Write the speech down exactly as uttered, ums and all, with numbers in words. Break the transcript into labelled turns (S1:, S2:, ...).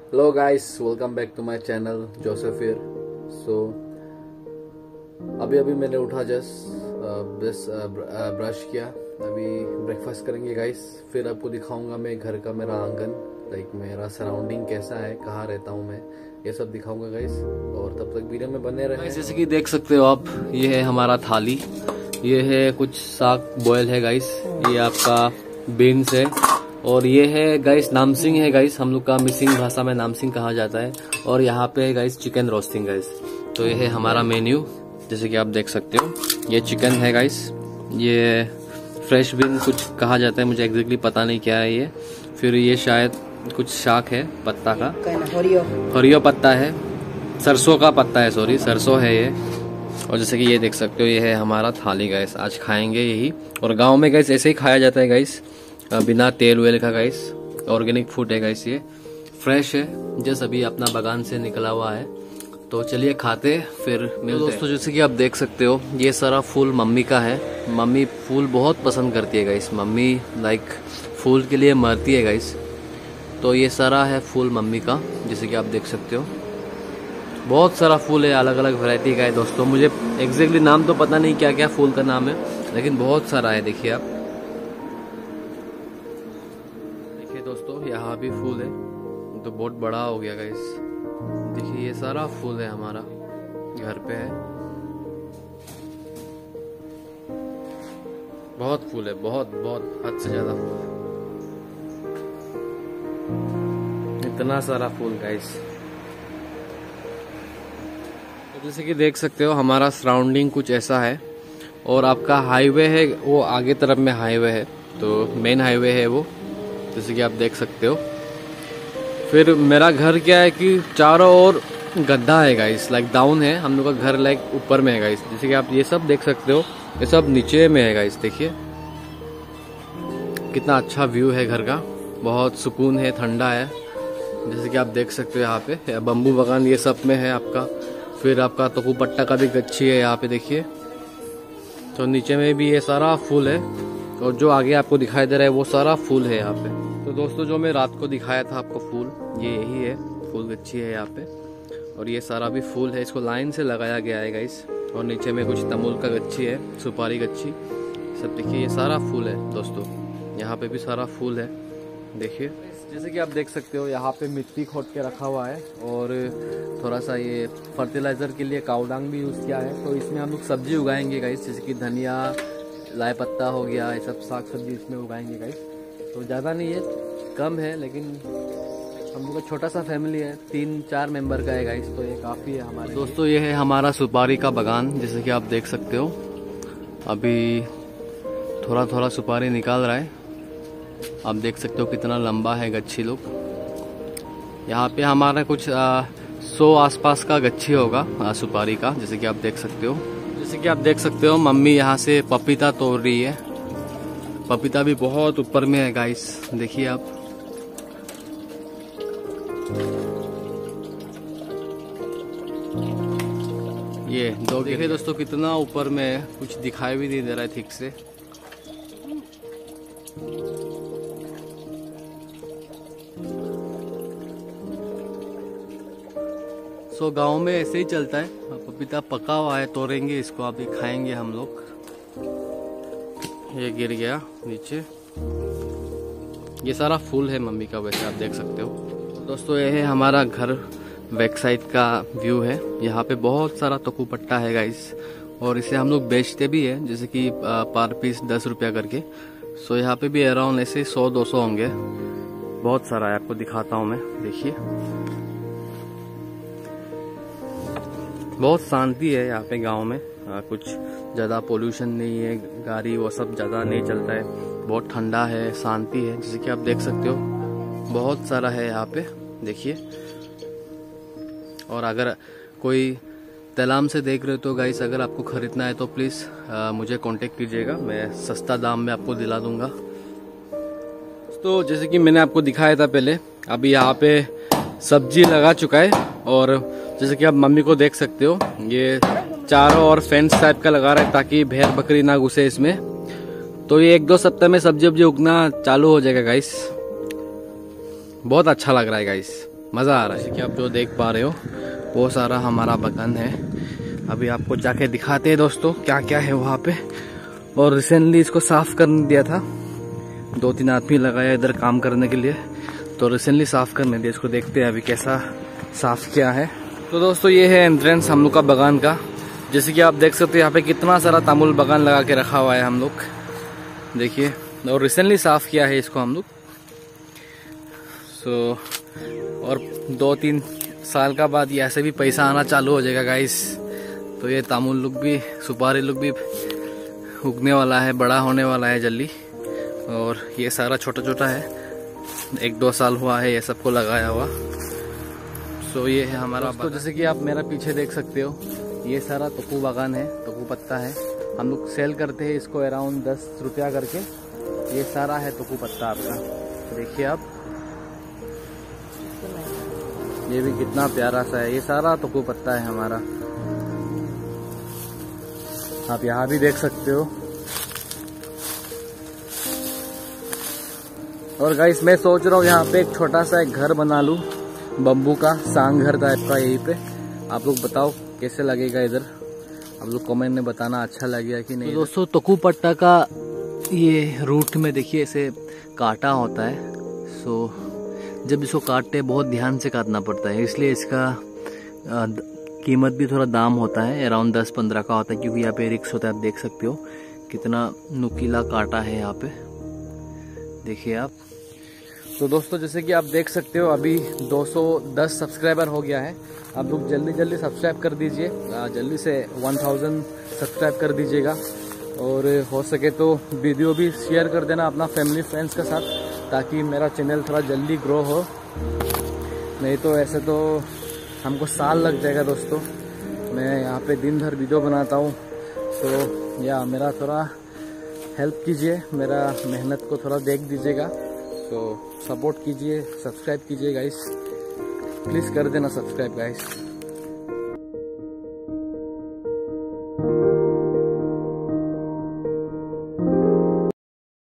S1: Hello guys, welcome back to my channel Joseph here. So अभी अभी मैंने उठा जस्ट बस ब्रश किया, अभी ब्रेकफास्ट करेंगे गाइस। फिर आपको दिखाऊंगा मैं घर का मेरा आंगन, लाइक मेरा सराउंडिंग कैसा है, कहाँ रहता हूँ मैं, ये सब दिखाऊंगा गाइस। और तब तक वीडियो में बने रहे। जैसे कि देख सकते हो आप, ये है हमारा थाली, ये है कुछ साग बॉयल है गाइस, ये आपका बीन्स है, और ये है गाइस नामसिंग है गाइस, हम लोग का मिसिंग भाषा में नामसिंग कहा जाता है। और यहाँ पे है गाइस चिकन रोस्टिंग गाइस। तो ये है हमारा मेन्यू, जैसे कि आप देख सकते हो। ये चिकन है गाइस, ये फ्रेश बीन कुछ कहा जाता है, मुझे एग्जैक्टली पता नहीं क्या है ये। फिर ये शायद कुछ शाक है पत्ता का, हरियो पत्ता है, सरसों का पत्ता है, सॉरी सरसों है ये। और जैसे कि ये देख सकते हो, ये है हमारा थाली गाइस, आज खाएंगे यही। और गाँव में गाइस ऐसे ही खाया जाता है गाइस, बिना तेल वेल का गाइस। ऑर्गेनिक फूड है गाइस, ये फ्रेश है, जैसे अभी अपना बागान से निकला हुआ है। तो चलिए खाते फिर मिलते हैं। दोस्तों जैसे कि आप देख सकते हो, ये सारा फूल मम्मी का है। मम्मी फूल बहुत पसंद करती है गाइस, मम्मी लाइक फूल के लिए मरती है गाइस। तो ये सारा है फूल मम्मी का, जैसे कि आप देख सकते हो। बहुत सारा फूल है, अलग अलग वैरायटी का है दोस्तों। मुझे एग्जैक्टली नाम तो पता नहीं क्या क्या फूल का नाम है, लेकिन बहुत सारा है। देखिए आप, देखिए दोस्तों यहाँ भी फूल है, तो बहुत बड़ा हो गया गाइस। देखिए ये सारा फूल है हमारा घर पे है, बहुत फूल है, बहुत बहुत हद से ज्यादा फूल है, इतना सारा फूल गाइस। तो जैसे कि देख सकते हो, हमारा सराउंडिंग कुछ ऐसा है। और आपका हाईवे है वो आगे तरफ में हाईवे है, तो मेन हाईवे है वो, जैसे कि आप देख सकते हो। फिर मेरा घर क्या है कि चारों ओर गड्ढा है गाइस, लाइक डाउन है, हम लोग का घर लाइक ऊपर में है गाइस। जैसे कि आप ये सब देख सकते हो, ये सब नीचे में है गाइस। देखिए कितना अच्छा व्यू है घर का, बहुत सुकून है, ठंडा है, जैसे कि आप देख सकते हो। यहाँ पे बम्बू बागान ये सब में है आपका। फिर आपका तोकुपट्टा का भी गच्छी है यहाँ पे, देखिए। तो नीचे में भी ये सारा फूल है, और जो आगे आपको दिखाई दे रहा है वो सारा फूल है यहाँ पे। तो दोस्तों जो मैं रात को दिखाया था आपको फूल, ये यही है, फूल गच्छी है यहाँ पे। और ये सारा भी फूल है, इसको लाइन से लगाया गया है गाइस। और नीचे में कुछ तमुल का गच्छी है, सुपारी गच्छी सब। देखिए ये सारा फूल है दोस्तों, यहाँ पे भी सारा फूल है। देखिए जैसे कि आप देख सकते हो, यहाँ पे मिट्टी खोद के रखा हुआ है, और थोड़ा सा ये फर्टिलाइजर के लिए काउडांग भी यूज़ किया है। तो इसमें हम लोग सब्जी उगाएंगे गाइस, जैसे कि धनिया, लाई पत्ता हो गया, ये सब साग सब्जी इसमें उगाएंगे गाइस। तो ज़्यादा नहीं है, कम है, लेकिन हम लोग का छोटा सा फैमिली है, तीन चार मेंबर का है गाइस, तो ये काफ़ी है हमारे दोस्तों। ये है हमारा सुपारी का बागान, जैसे कि आप देख सकते हो। अभी थोड़ा थोड़ा सुपारी निकाल रहा है, आप देख सकते हो कितना लंबा है गच्छी लोग। यहाँ पे हमारा कुछ आ, सौ आसपास का गच्छी होगा आ, सुपारी का, जैसे कि आप देख सकते हो। जैसे कि आप देख सकते हो, मम्मी यहाँ से पपीता तोड़ रही है। पपीता भी बहुत ऊपर में है गाइस, देखिए आप। ये दो देखिए दोस्तों कितना ऊपर में है, कुछ दिखाई भी नहीं दे रहा है ठीक से। सो गांव में ऐसे ही चलता है, पपीता पका हुआ है, तोड़ेंगे इसको, अभी खाएंगे हम लोग। ये गिर गया नीचे, ये सारा फूल है मम्मी का, वैसे आप देख सकते हो। तो दोस्तों ये है हमारा घर बैक साइड का व्यू है। यहाँ पे बहुत सारा तोकुपट्टा है गाइस, और इसे हम लोग बेचते भी है, जैसे कि पर पीस दस रुपया करके। सो यहाँ पे भी अराउंड ऐसे सौ दो सौ होंगे, बहुत सारा है, आपको दिखाता हूँ मैं। देखिए बहुत शांति है यहाँ पे गांव में, आ, कुछ ज़्यादा पोल्यूशन नहीं है, गाड़ी वो सब ज़्यादा नहीं चलता है, बहुत ठंडा है, शांति है, जैसे कि आप देख सकते हो। बहुत सारा है यहाँ पे, देखिए। और अगर कोई तेलाम से देख रहे हो तो गाइस, अगर आपको खरीदना है तो प्लीज़ मुझे कांटेक्ट कीजिएगा, मैं सस्ता दाम में आपको दिला दूंगा। तो जैसे कि मैंने आपको दिखाया था पहले, अभी यहाँ पे सब्जी लगा चुका है, और जैसे कि आप मम्मी को देख सकते हो, ये चारों ओर फेंस टाइप का लगा रहा है ताकि भेड़ बकरी ना घुसे इसमें। तो ये एक दो सप्ताह में सब्जी वब्जी उगना चालू हो जाएगा गाइस। बहुत अच्छा लग रहा है गाइस। मज़ा आ रहा है। जैसे कि आप जो देख पा रहे हो वो सारा हमारा बगान है। अभी आपको जाके दिखाते हैं दोस्तों क्या क्या है वहाँ पे। और रिसेंटली इसको साफ करने दिया था, दो तीन आदमी लगाया इधर काम करने के लिए, तो रिसेंटली साफ करने दिया। इसको देखते हैं अभी कैसा साफ किया है। तो दोस्तों ये है एंट्रेंस हम लोग का बगान का। जैसे कि आप देख सकते हो यहाँ पे कितना सारा तामुल बगान लगा के रखा हुआ है हम लोग, देखिए। और रिसेंटली साफ किया है इसको हम लोग। सो और दो तीन साल का बाद ये ऐसे भी पैसा आना चालू हो जाएगा गाइस। तो ये तामुल लुक भी, सुपारी लुक भी उगने वाला है, बड़ा होने वाला है जल्दी। और ये सारा छोटा छोटा है, एक दो साल हुआ है ये सबको लगाया हुआ। सो ये है हमारा। तो जैसे कि आप मेरा पीछे देख सकते हो ये सारा तकू बागान है, तकू पत्ता है। हम लोग सेल करते हैं इसको अराउंड दस रुपया करके। ये सारा है तकू पत्ता आपका, देखिए आप, ये भी कितना प्यारा सा है। ये सारा तकू पत्ता है हमारा, आप यहाँ भी देख सकते हो। और गाइस मैं सोच रहा हूँ यहाँ पे एक छोटा सा एक घर बना लूँ, बम्बू का सांग घर टाइप का यहीं पे। आप लोग बताओ कैसे लगेगा इधर, आप लोग कमेंट में बताना अच्छा लगेगा कि नहीं। तो दोस्तों तकू पट्टा का ये रूट में देखिए ऐसे काटा होता है। सो जब इसको काटते हैं बहुत ध्यान से काटना पड़ता है, इसलिए इसका आ, कीमत भी थोड़ा दाम होता है, अराउंड दस पंद्रह का होता है, क्योंकि यहाँ पे रिक्स होता है। आप देख सकते हो कितना नुकीला काटा है यहाँ पे, देखिए आप। तो दोस्तों जैसे कि आप देख सकते हो अभी दो सौ दस सब्सक्राइबर हो गया है। आप लोग जल्दी जल्दी सब्सक्राइब कर दीजिए, जल्दी से वन थाउजेंड सब्सक्राइब कर दीजिएगा। और हो सके तो वीडियो भी शेयर कर देना अपना फैमिली फ्रेंड्स के साथ, ताकि मेरा चैनल थोड़ा जल्दी ग्रो हो। नहीं तो ऐसे तो हमको साल लग जाएगा दोस्तों। मैं यहाँ पे दिन भर वीडियो बनाता हूँ, तो या मेरा थोड़ा हेल्प कीजिए, मेरा मेहनत को थोड़ा देख दीजिएगा। तो सपोर्ट कीजिए, सब्सक्राइब कीजिए गाइस, प्लीज़ कर देना सब्सक्राइब गाइस।